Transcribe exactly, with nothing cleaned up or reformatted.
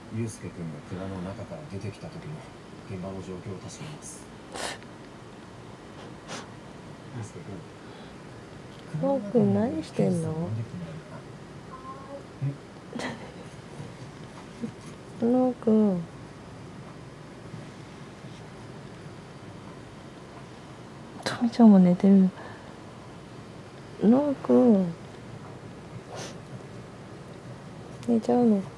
ゆうすけくんが蔵の中から出てきた時の現場の状況を確かめます。ゆうすけくん、 のうくん何してんの？のうくん、とみちゃんも寝てる。のうくん寝ちゃうの？